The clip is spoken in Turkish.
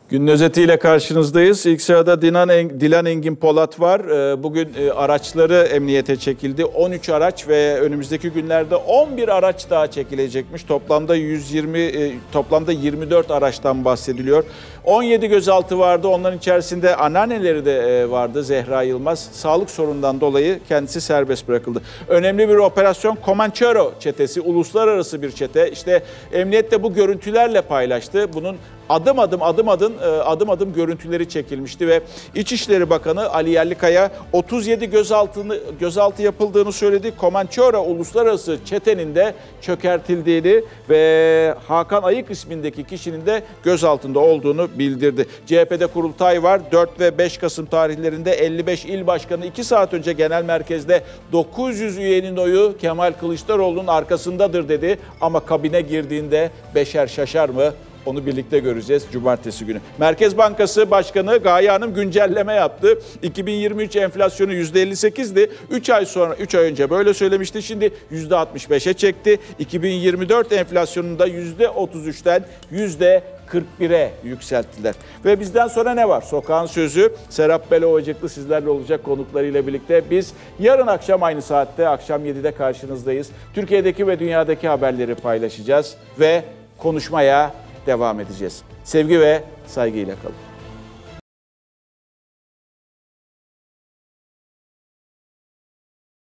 Günün özetiyle karşınızdayız. İlk sırada Dilan Engin Polat var. Bugün araçları emniyete çekildi. 13 araç ve önümüzdeki günlerde 11 araç daha çekilecekmiş. Toplamda 24 araçtan bahsediliyor. 17 gözaltı vardı. Onların içerisinde anneanneleri de vardı, Zehra Yılmaz. Sağlık sorunundan dolayı kendisi serbest bırakıldı. Önemli bir operasyon. Comanchero çetesi, uluslararası bir çete. İşte emniyet de bu görüntülerle paylaştı. Bunun adım adım görüntüleri çekilmişti ve İçişleri Bakanı Ali Yerlikaya 37 gözaltı yapıldığını söyledi. Comanchero uluslararası çetenin de çökertildiğini ve Hakan Ayık ismindeki kişinin de gözaltında olduğunu bildirdi. CHP'de kurultay var. 4 ve 5 Kasım tarihlerinde 55 il başkanı 2 saat önce genel merkezde 900 üyenin oyu Kemal Kılıçdaroğlu'nun arkasındadır dedi. Ama kabine girdiğinde beşer şaşar mı? Onu birlikte göreceğiz cumartesi günü. Merkez Bankası Başkanı Gaye Hanım güncelleme yaptı. 2023 enflasyonu %58'di. 3 ay önce böyle söylemişti. Şimdi %65'e çekti. 2024 enflasyonunda %33'ten %41'e yükselttiler. Ve bizden sonra ne var? Sokağın Sözü, Serap Belovacıklı sizlerle olacak konuklarıyla birlikte. Biz yarın akşam aynı saatte, akşam 7'de karşınızdayız. Türkiye'deki ve dünyadaki haberleri paylaşacağız ve konuşmaya devam edeceğiz. Sevgi ve saygıyla kalın.